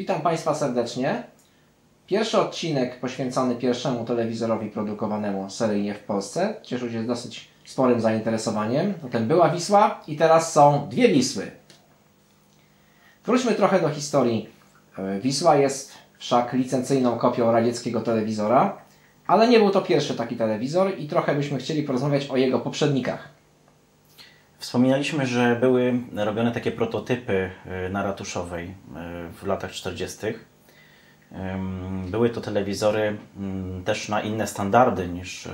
Witam Państwa serdecznie. Pierwszy odcinek poświęcony pierwszemu telewizorowi produkowanemu seryjnie w Polsce cieszył się dosyć sporym zainteresowaniem. Potem była Wisła i teraz są dwie Wisły. Wróćmy trochę do historii. Wisła jest wszak licencyjną kopią radzieckiego telewizora, ale nie był to pierwszy taki telewizor i trochę byśmy chcieli porozmawiać o jego poprzednikach. Wspominaliśmy, że były robione takie prototypy na Ratuszowej w latach 40. Były to telewizory też na inne standardy niż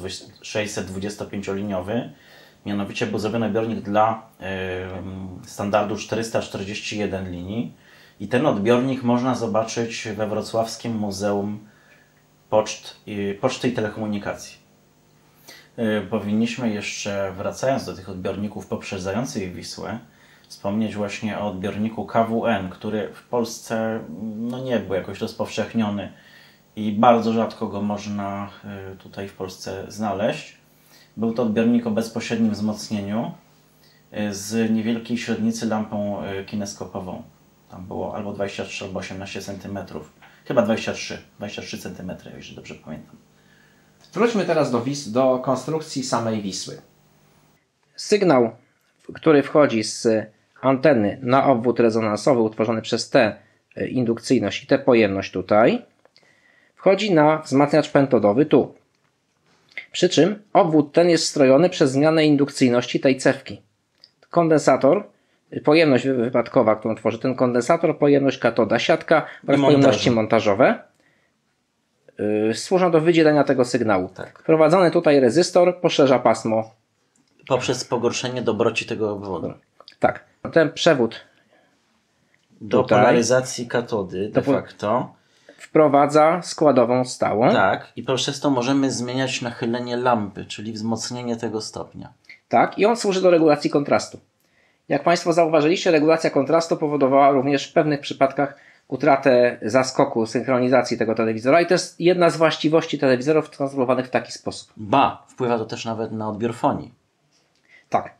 625-liniowy. Mianowicie był zrobiony odbiornik dla standardu 441 linii. I ten odbiornik można zobaczyć we Wrocławskim Muzeum Poczty i Telekomunikacji. Powinniśmy jeszcze, wracając do tych odbiorników poprzedzających Wisłę, wspomnieć właśnie o odbiorniku KWN, który w Polsce nie był jakoś rozpowszechniony i bardzo rzadko go można tutaj w Polsce znaleźć. Był to odbiornik o bezpośrednim wzmocnieniu z niewielkiej średnicy lampą kineskopową. Tam było albo 23, albo 18 cm. Chyba 23 cm, jeśli dobrze pamiętam. Wróćmy teraz do konstrukcji samej Wisły. Sygnał, który wchodzi z anteny na obwód rezonansowy utworzony przez tę indukcyjność i tę pojemność tutaj, wchodzi na wzmacniacz pentodowy tu. Przy czym obwód ten jest strojony przez zmianę indukcyjności tej cewki. Kondensator, pojemność wypadkowa, którą tworzy ten kondensator, pojemność katoda, siatka oraz pojemności montażowe służą do wydzielenia tego sygnału. Tak. Wprowadzony tutaj rezystor poszerza pasmo. Poprzez pogorszenie dobroci tego obwodu. Tak. Ten przewód do tutaj polaryzacji katody de facto wprowadza składową stałą. Tak. I przez to możemy zmieniać nachylenie lampy, czyli wzmocnienie tego stopnia. Tak. I on służy do regulacji kontrastu. Jak Państwo zauważyliście, regulacja kontrastu powodowała również w pewnych przypadkach utratę zaskoku, synchronizacji tego telewizora i to jest jedna z właściwości telewizorów transformowanych w taki sposób. Wpływa to też nawet na odbiór fonii. Tak.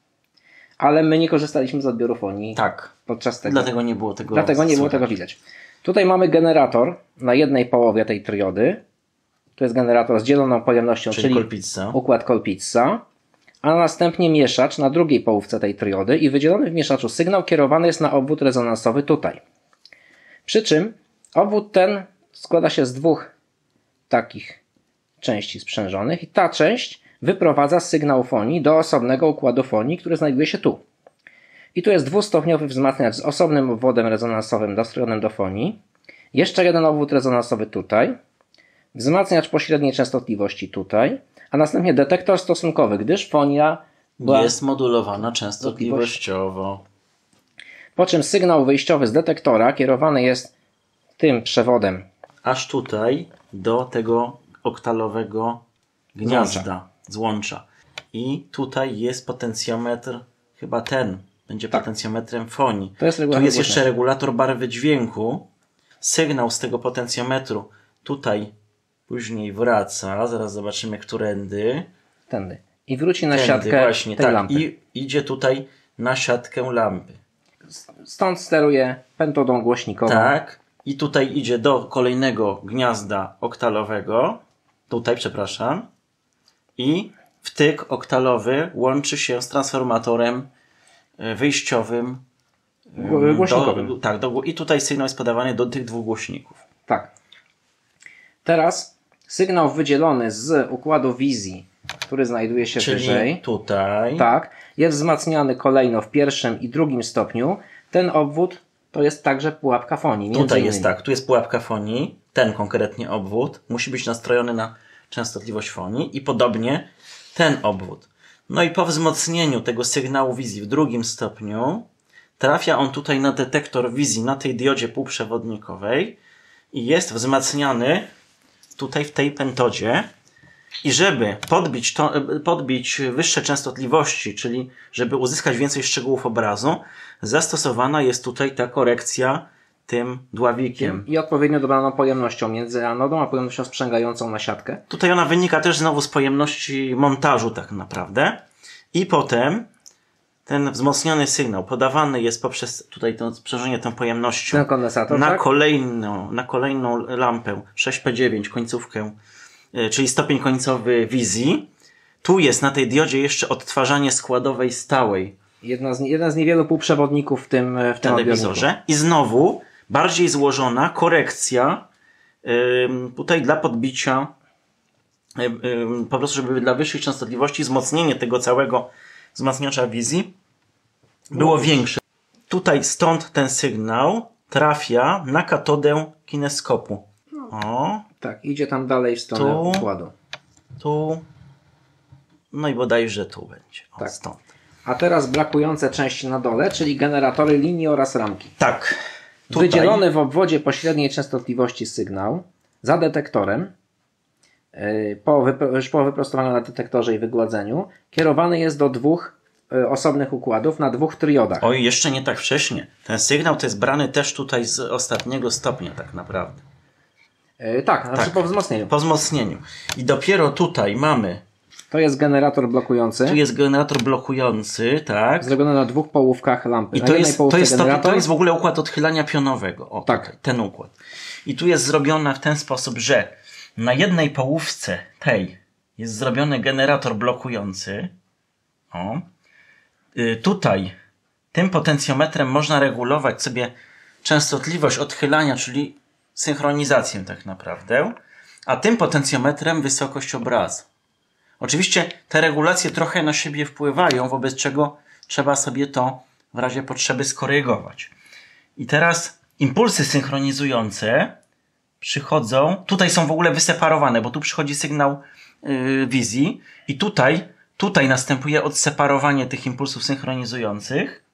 Ale my nie korzystaliśmy z odbioru fonii podczas tego. Dlatego nie było tego widać. Tutaj mamy generator na jednej połowie tej triody. To jest generator z dzieloną pojemnością, czyli układ Colpitsa. A następnie mieszacz na drugiej połówce tej triody i wydzielony w mieszaczu sygnał kierowany jest na obwód rezonansowy tutaj. Przy czym obwód ten składa się z dwóch takich części sprzężonych i ta część wyprowadza sygnał fonii do osobnego układu fonii, który znajduje się tu. I tu jest dwustopniowy wzmacniacz z osobnym obwodem rezonansowym dostrojonym do fonii. Jeszcze jeden obwód rezonansowy tutaj. Wzmacniacz pośredniej częstotliwości tutaj. A następnie detektor stosunkowy, gdyż fonia jest modulowana częstotliwościowo. Po czym sygnał wyjściowy z detektora kierowany jest tym przewodem aż tutaj do tego oktalowego gniazda, złącza. I tutaj jest potencjometr, chyba ten będzie potencjometrem fonii. Tu jest jeszcze regulator barwy dźwięku. Sygnał z tego potencjometru tutaj później wraca. Zaraz zobaczymy, którędy. Tędy. I wróci na siatkę tej lampy. I idzie tutaj na siatkę lampy. Stąd steruje pentodą głośnikową. Tak. I tutaj idzie do kolejnego gniazda oktalowego. Tutaj, przepraszam. I wtyk oktalowy łączy się z transformatorem wyjściowym. Głośnikowym. I tutaj sygnał jest podawany do tych dwóch głośników. Tak. Teraz sygnał wydzielony z układu wizji, który znajduje się wyżej. Tutaj. Tak. Jest wzmacniany kolejno w pierwszym i drugim stopniu. Ten obwód to jest także pułapka fonii. Tutaj jest tu jest pułapka fonii. Ten konkretnie obwód musi być nastrojony na częstotliwość fonii i podobnie ten obwód. No i po wzmocnieniu tego sygnału wizji w drugim stopniu trafia on tutaj na detektor wizji na tej diodzie półprzewodnikowej i jest wzmacniany tutaj w tej pentodzie. I żeby podbić wyższe częstotliwości, czyli żeby uzyskać więcej szczegółów obrazu, zastosowana jest tutaj ta korekcja tym dławikiem. I odpowiednio dobraną pojemnością między anodą a pojemnością sprzęgającą na siatkę. Tutaj ona wynika też znowu z pojemności montażu tak naprawdę. I potem ten wzmocniony sygnał podawany jest poprzez tutaj to przenoszenie tą pojemnością na kondensator, na kolejną lampę 6P9 końcówkę, czyli stopień końcowy wizji. Tu jest na tej diodzie jeszcze odtwarzanie składowej stałej. Jeden z niewielu półprzewodników w tym telewizorze. I znowu bardziej złożona korekcja tutaj dla podbicia, po prostu żeby dla wyższych częstotliwości wzmocnienie tego całego wzmacniacza wizji było większe. Tutaj stąd ten sygnał trafia na katodę kineskopu. O. Tak, idzie tam dalej w stronę układu. Tu. No i bodajże tu będzie. O, tak. Stąd. A teraz brakujące części na dole, czyli generatory linii oraz ramki. Tak. Tutaj. Wydzielony w obwodzie pośredniej częstotliwości sygnał za detektorem, już po wyprostowaniu na detektorze i wygładzeniu, kierowany jest do 2 osobnych układów na 2 triodach. Oj, jeszcze nie tak wcześnie. Ten sygnał to jest brany też tutaj z ostatniego stopnia tak naprawdę. Tak, po wzmocnieniu. Po wzmocnieniu. I dopiero tutaj mamy... To jest generator blokujący. Tu jest generator blokujący, tak. Zrobiony na 2 połówkach lampy. I to jest w ogóle układ odchylania pionowego. O, tak. Tutaj, ten układ. I tu jest zrobione w ten sposób, że na jednej połówce tej jest zrobiony generator blokujący. O. Tutaj tym potencjometrem można regulować sobie częstotliwość odchylania, czyli synchronizację tak naprawdę, a tym potencjometrem wysokość obrazu. Oczywiście te regulacje trochę na siebie wpływają, wobec czego trzeba sobie to w razie potrzeby skorygować. I teraz impulsy synchronizujące przychodzą, tutaj są w ogóle wyseparowane, bo tu przychodzi sygnał wizji i tutaj następuje odseparowanie tych impulsów synchronizujących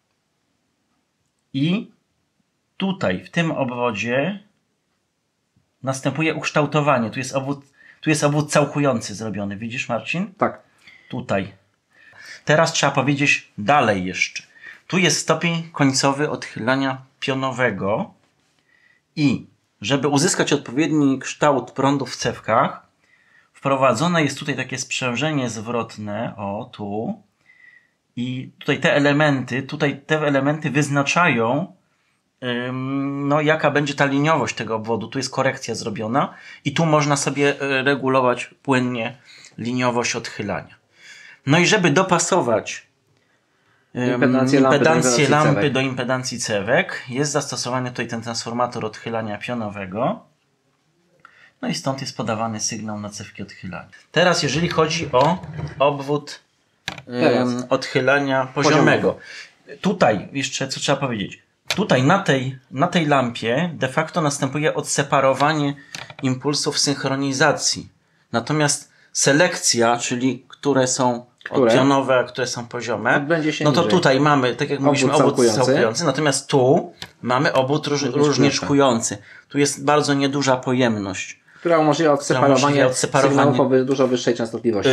i tutaj w tym obwodzie następuje ukształtowanie. Tu jest obwód całkujący zrobiony. Widzisz, Marcin? Tak. Tutaj. Teraz trzeba powiedzieć dalej jeszcze. Tu jest stopień końcowy odchylania pionowego i żeby uzyskać odpowiedni kształt prądu w cewkach, wprowadzone jest tutaj takie sprzężenie zwrotne, o tu, i tutaj te elementy wyznaczają, jaka będzie ta liniowość tego obwodu. Tu jest korekcja zrobiona i tu można sobie regulować płynnie liniowość odchylania. No i żeby dopasować impedancję lampy do impedancji cewek, jest zastosowany tutaj ten transformator odchylania pionowego. No i stąd jest podawany sygnał na cewki odchylania. Teraz jeżeli chodzi o obwód odchylania poziomego. Tutaj jeszcze co trzeba powiedzieć. Tutaj na tej lampie de facto następuje odseparowanie impulsów synchronizacji. Natomiast selekcja, czyli które są pionowe, a które są poziome, no to tutaj mamy, tak jak mówiliśmy, obwód całkujący. Natomiast tu mamy obwód różniczkujący. Tu jest bardzo nieduża pojemność, która umożliwia odseparowanie sygnału po dużo wyższej częstotliwości.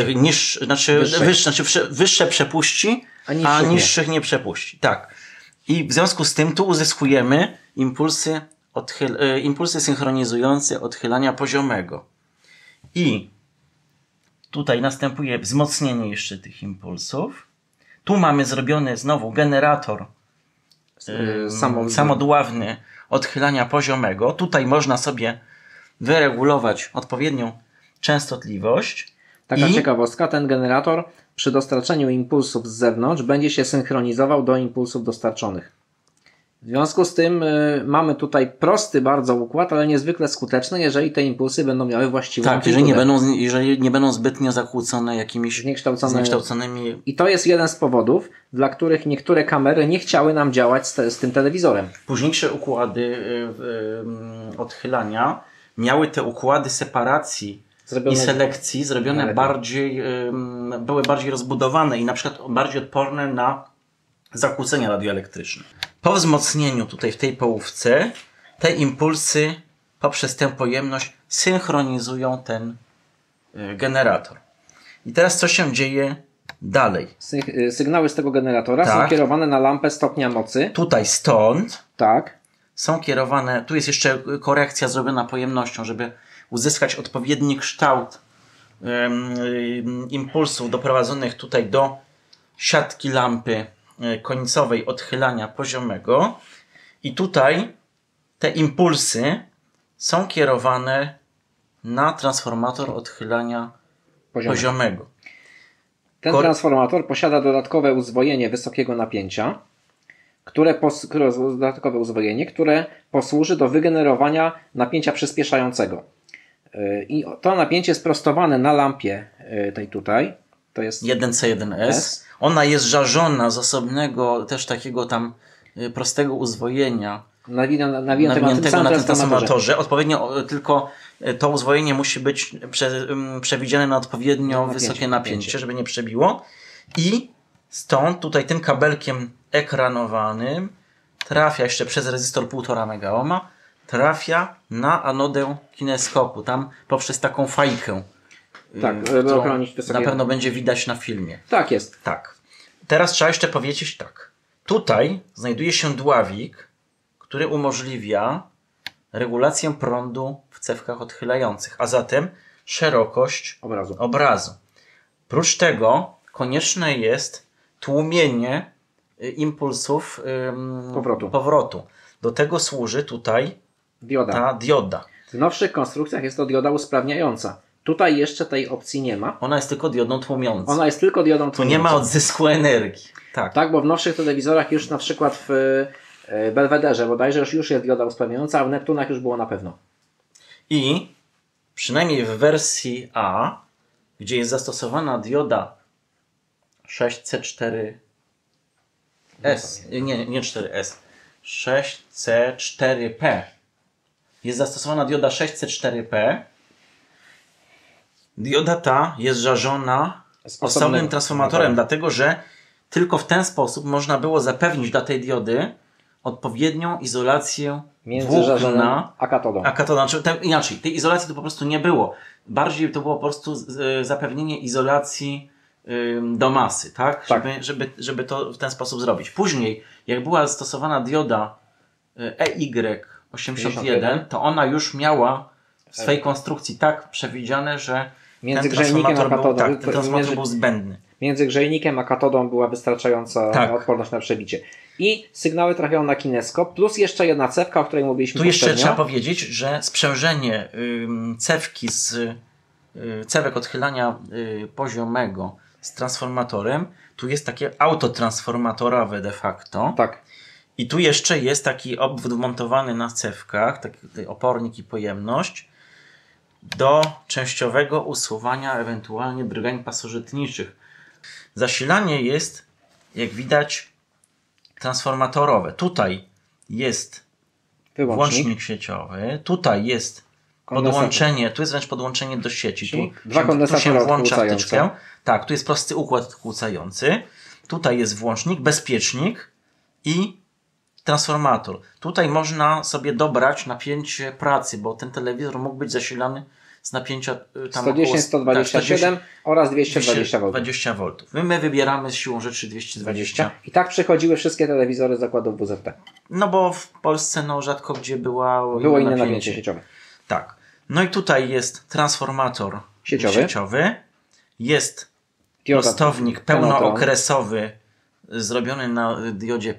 Wyższe przepuści, a niższych nie przepuści. Tak. I w związku z tym tu uzyskujemy impulsy synchronizujące odchylania poziomego. I tutaj następuje wzmocnienie jeszcze tych Tu mamy zrobiony znowu generator samodławny odchylania poziomego. Tutaj można sobie wyregulować odpowiednią częstotliwość. Taka ciekawostka, ten generator przy dostarczeniu impulsów z zewnątrz będzie się synchronizował do impulsów dostarczonych. W związku z tym mamy tutaj prosty bardzo układ, ale niezwykle skuteczny, jeżeli te impulsy będą miały właściwą amplitudę. Jeżeli nie będą zbytnio zakłócone jakimiś zniekształconymi... I to jest jeden z powodów, dla których niektóre kamery nie chciały nam działać z tym telewizorem. Późniejsze układy odchylania miały te układy separacji i selekcji zrobione były bardziej rozbudowane i na przykład bardziej odporne na zakłócenia radioelektryczne. Po wzmocnieniu tutaj w tej połówce te impulsy poprzez tę pojemność synchronizują ten generator. I teraz co się dzieje dalej? Sygnały z tego generatora są kierowane na lampę stopnia mocy. Tutaj stąd. Tak. Są kierowane, tu jest jeszcze korekcja zrobiona pojemnością, żeby uzyskać odpowiedni kształt impulsów doprowadzonych tutaj do siatki lampy końcowej odchylania poziomego i tutaj te impulsy są kierowane na transformator odchylania poziomego. Ten transformator posiada dodatkowe uzwojenie wysokiego napięcia, które posłuży do wygenerowania napięcia przyspieszającego. I to napięcie jest prostowane na lampie tej tutaj. To jest 1C1S. Ona jest żarzona z osobnego też takiego tam prostego uzwojenia nawiniętego na tym transformatorze. Odpowiednio tylko to uzwojenie musi być przewidziane na odpowiednio wysokie napięcie, żeby nie przebiło. I stąd tutaj tym kabelkiem ekranowanym trafia jeszcze przez rezystor 1,5 megaohma, trafia na anodę kineskopu, tam poprzez taką fajkę. Tak, którą na pewno będzie widać na filmie. Tak jest. Tak. Teraz trzeba jeszcze powiedzieć tak. Tutaj znajduje się dławik, który umożliwia regulację prądu w cewkach odchylających, a zatem szerokość obrazu. Prócz tego konieczne jest tłumienie impulsów powrotu. Do tego służy tutaj ta dioda. W nowszych konstrukcjach jest to dioda usprawniająca. Tutaj jeszcze tej opcji nie ma. Ona jest tylko diodą tłumiącą. Tu nie ma odzysku energii. Tak, bo w nowszych telewizorach już na przykład w Belwederze bodajże już jest dioda usprawniająca, a w Neptunach już było na pewno. I przynajmniej w wersji A, gdzie jest zastosowana dioda 6C4S, nie 4S, 6C4P, jest zastosowana dioda 6C4P, dioda ta jest żarzona osobnym transformatorem, dlatego że tylko w ten sposób można było zapewnić dla tej diody odpowiednią izolację między żarzonym a katodą. Inaczej, tej izolacji to po prostu nie było. Bardziej to było po prostu zapewnienie izolacji do masy, tak? Żeby to w ten sposób zrobić. Później, jak była stosowana dioda EY81, to ona już miała w swojej konstrukcji tak przewidziane, że między grzejnikiem a katodą ten transformator był zbędny. Między grzejnikiem a katodą była wystarczająca odporność na przebicie. I sygnały trafiają na kineskop, plus jeszcze jedna cewka, o której mówiliśmy poprzednio. Tu jeszcze trzeba powiedzieć, że sprzężenie cewki z cewek odchylania poziomego z transformatorem, tu jest takie autotransformatorowe de facto. Tak. I tu jeszcze jest taki obwód wmontowany na cewkach, taki opornik i pojemność, do częściowego usuwania ewentualnie drgań pasożytniczych. Zasilanie jest, jak widać, transformatorowe. Tutaj jest włącznik sieciowy, tutaj jest podłączenie, tu jest wręcz podłączenie do sieci. Tu się włącza wtyczkę. Tak, tu jest prosty układ kłócający. Tutaj jest włącznik, bezpiecznik i transformator. Tutaj można sobie dobrać napięcie pracy, bo ten telewizor mógł być zasilany z napięcia 110, 127 oraz 220 V. My wybieramy z siłą rzeczy 220. I tak przechodziły wszystkie telewizory zakładów WZT. No bo w Polsce rzadko gdzie było inne napięcie sieciowe. Tak. No i tutaj jest transformator sieciowy. Jest prostownik pełnookresowy zrobiony na diodzie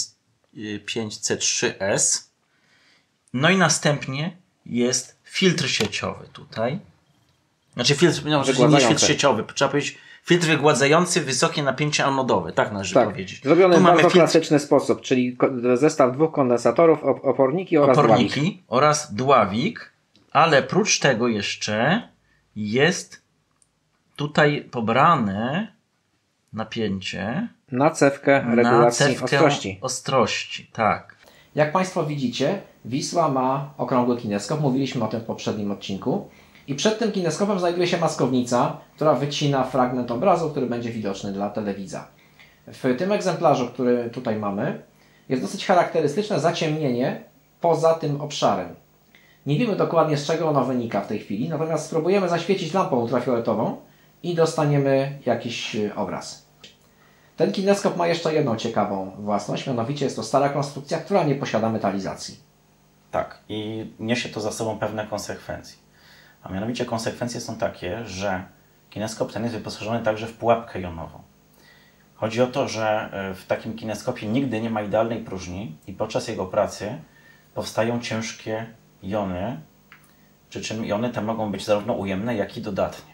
5C3S. No i następnie jest filtr sieciowy tutaj. Znaczy filtr sieciowy, trzeba powiedzieć filtr wygładzający wysokie napięcie anodowe, tak należy powiedzieć. Zrobiony w bardzo klasyczny sposób, czyli zestaw dwóch kondensatorów, oporniki oraz dławik, ale prócz tego jeszcze jest tutaj pobrane napięcie na cewkę regulacji ostrości. Tak. Jak Państwo widzicie, Wisła ma okrągły kineskop. Mówiliśmy o tym w poprzednim odcinku. I przed tym kineskopem znajduje się maskownica, która wycina fragment obrazu, który będzie widoczny dla telewidza. W tym egzemplarzu, który tutaj mamy, jest dosyć charakterystyczne zaciemnienie poza tym obszarem. Nie wiemy dokładnie, z czego ono wynika w tej chwili, natomiast spróbujemy zaświecić lampą ultrafioletową i dostaniemy jakiś obraz. Ten kineskop ma jeszcze jedną ciekawą własność, mianowicie jest to stara konstrukcja, która nie posiada metalizacji. Tak, i niesie to za sobą pewne konsekwencje. A mianowicie konsekwencje są takie, że kineskop ten jest wyposażony także w pułapkę jonową, Chodzi o to, że w takim kineskopie nigdy nie ma idealnej próżni i podczas jego pracy powstają ciężkie jony, przy czym jony te mogą być zarówno ujemne, jak i dodatnie.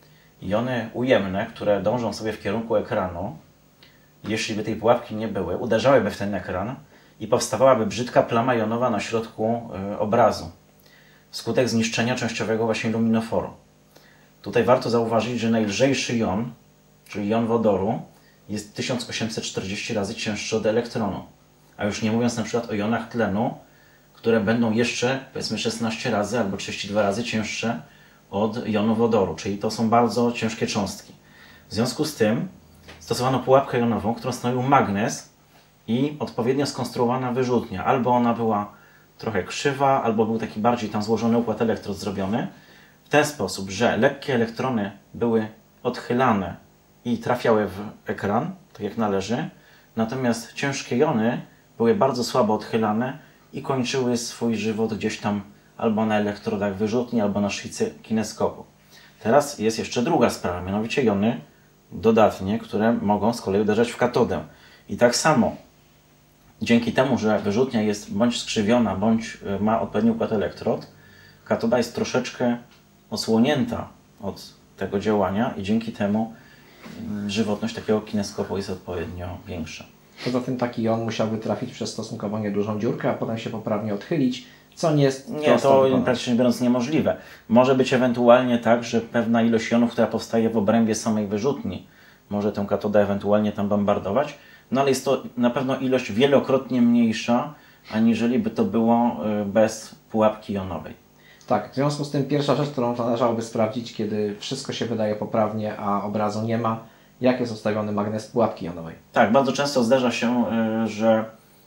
Jony ujemne, które dążą sobie w kierunku ekranu, jeśli by tej pułapki nie były, uderzałyby w ten ekran i powstawałaby brzydka plama jonowa na środku obrazu wskutek zniszczenia częściowego właśnie luminoforu. Tutaj warto zauważyć, że najlżejszy jon, czyli jon wodoru, jest 1840 razy cięższy od elektronu. A już nie mówiąc na przykład o jonach tlenu, które będą jeszcze powiedzmy 16 razy albo 32 razy cięższe od jonu wodoru, czyli to są bardzo ciężkie cząstki. W związku z tym stosowano pułapkę jonową, którą stanowił magnes i odpowiednio skonstruowana wyrzutnia. Albo ona była trochę krzywa, albo był taki bardziej tam złożony układ elektrod zrobiony w ten sposób, że lekkie elektrony były odchylane i trafiały w ekran, tak jak należy, natomiast ciężkie jony były bardzo słabo odchylane i kończyły swój żywot gdzieś tam albo na elektrodach wyrzutni, albo na szyicy kineskopu. Teraz jest jeszcze druga sprawa, mianowicie jony dodatnie, które mogą z kolei uderzać w katodę. I tak samo, dzięki temu, że wyrzutnia jest bądź skrzywiona, bądź ma odpowiedni układ elektrod, katoda jest troszeczkę osłonięta od tego działania i dzięki temu żywotność takiego kineskopu jest odpowiednio większa. Poza tym taki jon musiałby trafić przez stosunkowo niedużą dziurkę, a potem się poprawnie odchylić, co nie jest to praktycznie biorąc niemożliwe. Może być ewentualnie tak, że pewna ilość jonów, która powstaje w obrębie samej wyrzutni, może tę katodę ewentualnie tam bombardować, no ale jest to na pewno ilość wielokrotnie mniejsza, aniżeli by to było bez pułapki jonowej. Tak, w związku z tym pierwsza rzecz, którą należałoby sprawdzić, kiedy wszystko się wydaje poprawnie, a obrazu nie ma, jak jest ustawiony magnes pułapki jonowej. Tak, bardzo często zdarza się, że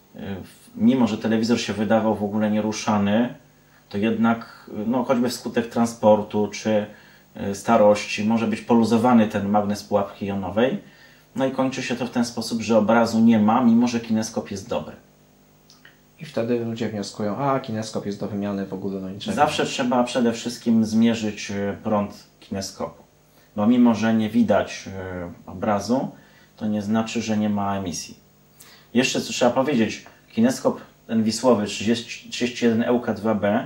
mimo, że telewizor się wydawał w ogóle nieruszany, to jednak, no, choćby wskutek transportu czy starości, może być poluzowany ten magnes pułapki jonowej. No i kończy się to w ten sposób, że obrazu nie ma, mimo że kineskop jest dobry. I wtedy ludzie wnioskują, a kineskop jest do wymiany, w ogóle no niczego. Zawsze trzeba przede wszystkim zmierzyć prąd kineskopu. Bo mimo, że nie widać obrazu, to nie znaczy, że nie ma emisji. Jeszcze co trzeba powiedzieć, kineskop ten wisłowy 31 EUK2B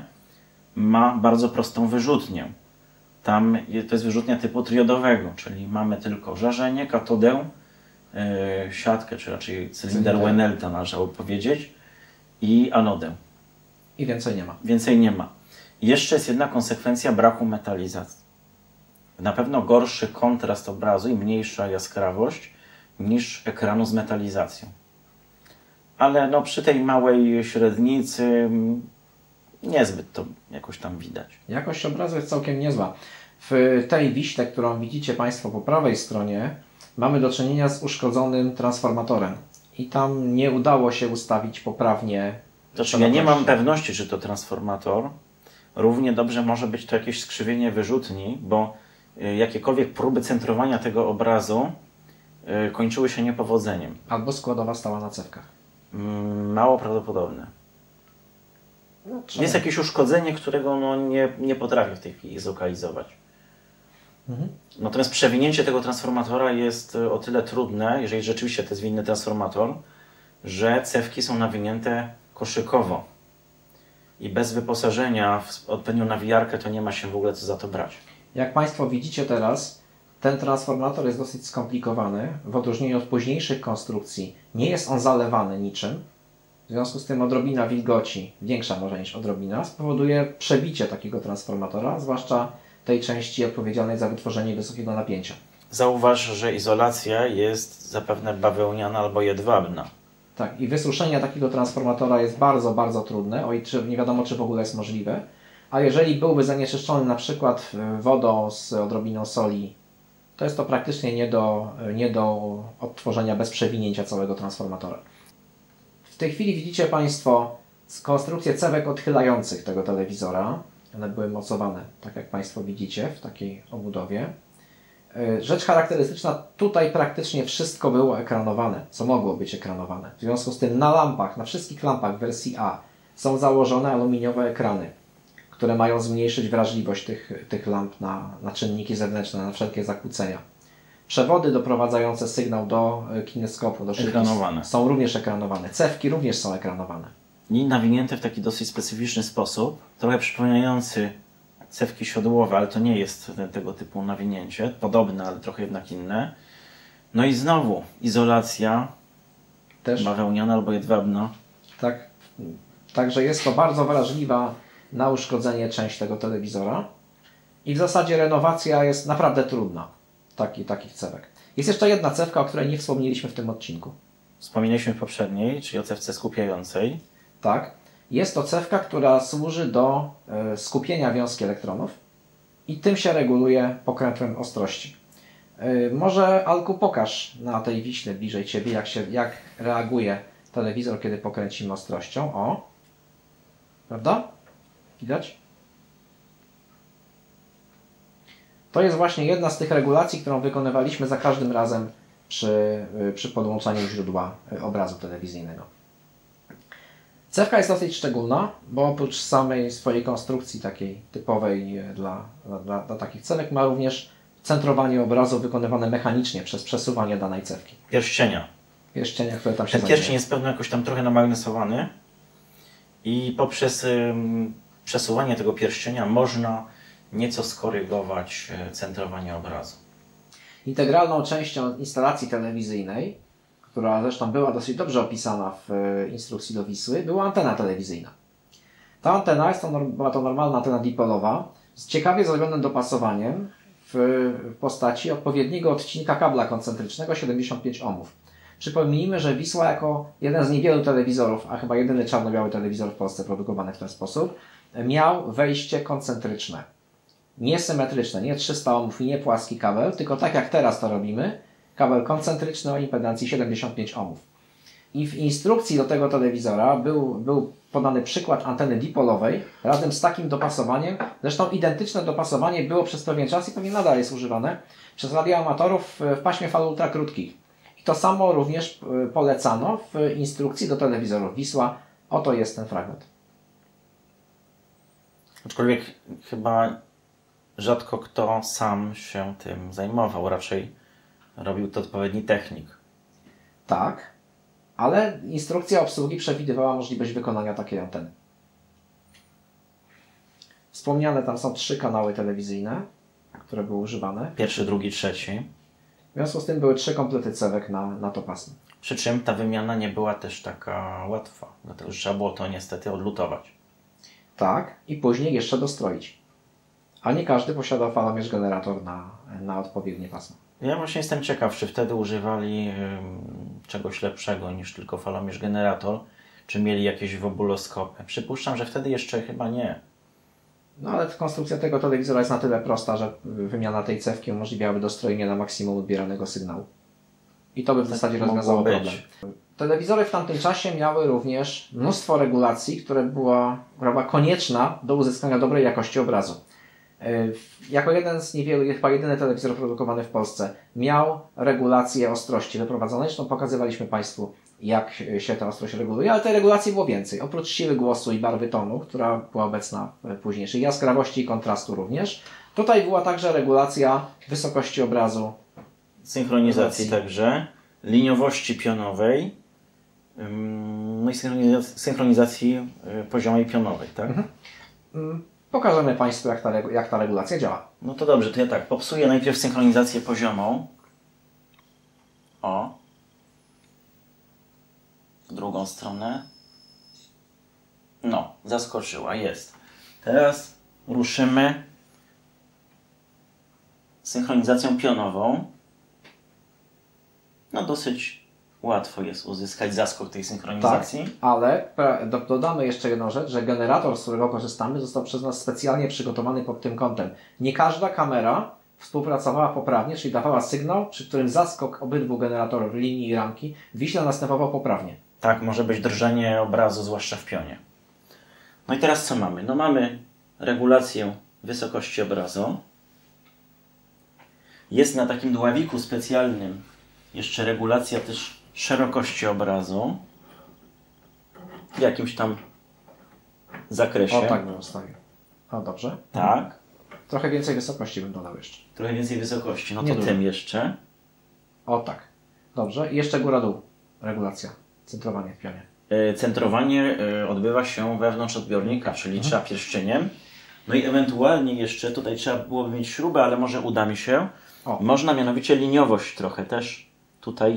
ma bardzo prostą wyrzutnię. Tam to jest wyrzutnia typu triodowego, czyli mamy tylko żarzenie, katodę, siatkę, czy raczej cylinder Wenelta należało powiedzieć, i anodę. I więcej nie ma. Więcej nie ma. Jeszcze jest jedna konsekwencja braku metalizacji. Na pewno gorszy kontrast obrazu i mniejsza jaskrawość niż ekranu z metalizacją. Ale no, przy tej małej średnicy niezbyt to jakoś tam widać. Jakość obrazu jest całkiem niezła. W tej wiśle, którą widzicie Państwo po prawej stronie, mamy do czynienia z uszkodzonym transformatorem. I tam nie udało się ustawić poprawnie. Znaczy, ja nie mam pewności, czy to transformator. Równie dobrze może być to jakieś skrzywienie wyrzutni, bo jakiekolwiek próby centrowania tego obrazu kończyły się niepowodzeniem. Albo składowa stała na cewkach. Mało prawdopodobne. No, jest jakieś uszkodzenie, którego no, nie potrafię w tej chwili zlokalizować. Natomiast przewinięcie tego transformatora jest o tyle trudne, jeżeli rzeczywiście to jest winny transformator, że cewki są nawinięte koszykowo. I bez wyposażenia w odpowiednią nawijarkę to nie ma się w ogóle co za to brać. Jak Państwo widzicie teraz, ten transformator jest dosyć skomplikowany. W odróżnieniu od późniejszych konstrukcji nie jest on zalewany niczym. W związku z tym odrobina wilgoci, większa może niż odrobina, spowoduje przebicie takiego transformatora, zwłaszcza tej części odpowiedzialnej za wytworzenie wysokiego napięcia. Zauważ, że izolacja jest zapewne bawełniana albo jedwabna. Tak, i wysuszenie takiego transformatora jest bardzo, bardzo trudne, nie wiadomo, czy w ogóle jest możliwe. A jeżeli byłby zanieczyszczony na przykład wodą z odrobiną soli, to jest to praktycznie nie do odtworzenia bez przewinięcia całego transformatora. W tej chwili widzicie Państwo konstrukcję cewek odchylających tego telewizora. One były mocowane, tak jak Państwo widzicie, w takiej obudowie. Rzecz charakterystyczna, tutaj praktycznie wszystko było ekranowane, co mogło być ekranowane. W związku z tym na lampach, na wszystkich lampach wersji A są założone aluminiowe ekrany, które mają zmniejszyć wrażliwość tych lamp na czynniki zewnętrzne, na wszelkie zakłócenia. Przewody doprowadzające sygnał do kineskopu, do szyjki są również ekranowane. Cewki również są ekranowane. I nawinięte w taki dosyć specyficzny sposób, trochę przypominający cewki siodłowe, ale to nie jest tego typu nawinięcie. Podobne, ale trochę jednak inne. No i znowu izolacja też bawełniana albo jedwabna. Tak. Także jest to bardzo wrażliwa na uszkodzenie część tego telewizora. I w zasadzie renowacja jest naprawdę trudna takich cewek. Jest jeszcze jedna cewka, o której nie wspomnieliśmy w tym odcinku. Wspomnieliśmy w poprzedniej, czyli o cewce skupiającej. Tak. Jest to cewka, która służy do skupienia wiązki elektronów i tym się reguluje pokrętłem ostrości. Może, Alku, pokaż na tej wiśle bliżej Ciebie, jak reaguje telewizor, kiedy pokręcimy ostrością. O! Prawda? Widać? To jest właśnie jedna z tych regulacji, którą wykonywaliśmy za każdym razem przy podłączaniu źródła obrazu telewizyjnego. Cewka jest dosyć szczególna, bo oprócz samej swojej konstrukcji takiej typowej dla takich cewek ma również centrowanie obrazu wykonywane mechanicznie przez przesuwanie danej cewki. Pierścienia, które tam się Ten znajdują. pierścień jest pewno jakoś tam trochę namagnesowany i poprzez przesuwanie tego pierścienia można nieco skorygować centrowanie obrazu. Integralną częścią instalacji telewizyjnej, która zresztą była dosyć dobrze opisana w instrukcji do Wisły, była antena telewizyjna. Ta antena była to normalna antena dipolowa z ciekawie zrobionym dopasowaniem w postaci odpowiedniego odcinka kabla koncentrycznego 75 ohmów. Przypomnijmy, że Wisła jako jeden z niewielu telewizorów, a chyba jedyny czarno-biały telewizor w Polsce produkowany w ten sposób, miał wejście koncentryczne. Niesymetryczne, nie 300 ohmów i nie płaski kabel, tylko tak jak teraz to robimy, kabel koncentryczny o impedancji 75 ohmów. I w instrukcji do tego telewizora był podany przykład anteny dipolowej razem z takim dopasowaniem. Zresztą identyczne dopasowanie było przez pewien czas i pewnie nadal jest używane przez radioamatorów w paśmie fal ultrakrótkich. I to samo również polecano w instrukcji do telewizorów Wisła. Oto jest ten fragment. Aczkolwiek chyba rzadko kto sam się tym zajmował. Raczej robił to odpowiedni technik. Tak, ale instrukcja obsługi przewidywała możliwość wykonania takiej anteny. Wspomniane tam są 3 kanały telewizyjne, które były używane. Pierwszy, drugi, trzeci. W związku z tym były 3 komplety cewek na to pasmo. Przy czym ta wymiana nie była też taka łatwa, dlatego że trzeba było to niestety odlutować. Tak, i później jeszcze dostroić. A nie każdy posiadał falomierz generator na odpowiednie pasmo. Ja właśnie jestem ciekaw, czy wtedy używali czegoś lepszego niż tylko falomierz generator, czy mieli jakieś wobuloskopy. Przypuszczam, że wtedy jeszcze chyba nie. No ale konstrukcja tego telewizora jest na tyle prosta, że wymiana tej cewki umożliwiałaby dostrojenie na maksimum odbieranego sygnału. I to by w zasadzie rozwiązało problem. Telewizory w tamtym czasie miały również mnóstwo regulacji, która była konieczna do uzyskania dobrej jakości obrazu. Jako jeden z niewielu, chyba jedyny telewizor produkowany w Polsce miał regulację ostrości wyprowadzonej. Zresztą pokazywaliśmy Państwu, jak się ta ostrość reguluje, ale tej regulacji było więcej. Oprócz siły głosu i barwy tonu, która była obecna później, czyli jaskrawości i kontrastu również. Tutaj była także regulacja wysokości obrazu. Synchronizacji także, liniowości pionowej, no i synchronizacji poziomej pionowej, tak? Pokażemy Państwu, jak ta regulacja działa. No to dobrze, to ja tak, popsuję najpierw synchronizację poziomą. O. W drugą stronę. No, zaskoczyła, jest. Teraz ruszymy synchronizacją pionową. No dosyć łatwo jest uzyskać zaskok tej synchronizacji. Tak, ale dodamy jeszcze jedną rzecz, że generator, z którego korzystamy, został przez nas specjalnie przygotowany pod tym kątem. Nie każda kamera współpracowała poprawnie, czyli dawała sygnał, przy którym zaskok obydwu generatorów linii i ramki w Wiśle następował poprawnie. Tak, może być drżenie obrazu, zwłaszcza w pionie. No i teraz co mamy? No mamy regulację wysokości obrazu. Jest na takim dławiku specjalnym jeszcze regulacja też szerokości obrazu w jakimś tam zakresie. O, tak bym ustawił. O, dobrze. Tak. Trochę więcej wysokości bym dodał jeszcze. Trochę więcej wysokości, no to tym jeszcze. O tak. Dobrze. I jeszcze góra-dół. Regulacja. Centrowanie w pionie. Centrowanie odbywa się wewnątrz odbiornika, czyli trzeba pierścieniem. No i ewentualnie jeszcze tutaj trzeba byłoby mieć śrubę, ale może uda mi się. Można mianowicie liniowość trochę też tutaj.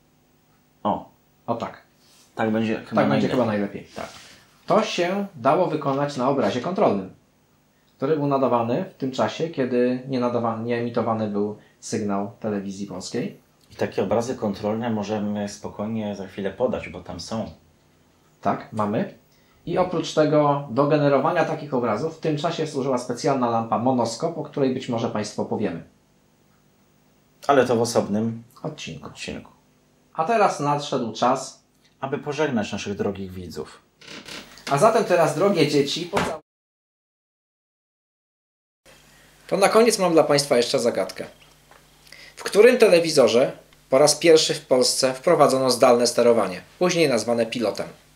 O tak. Tak będzie chyba najlepiej. Tak. To się dało wykonać na obrazie kontrolnym, który był nadawany w tym czasie, kiedy nie emitowany był sygnał telewizji polskiej. I takie obrazy kontrolne możemy spokojnie za chwilę podać, bo tam są. Tak, mamy. I oprócz tego do generowania takich obrazów w tym czasie służyła specjalna lampa monoskop, o której być może Państwu opowiemy. Ale to w osobnym odcinku. A teraz nadszedł czas, aby pożegnać naszych drogich widzów. A zatem teraz, drogie dzieci, to na koniec mam dla Państwa jeszcze zagadkę. W którym telewizorze po raz pierwszy w Polsce wprowadzono zdalne sterowanie, później nazwane pilotem?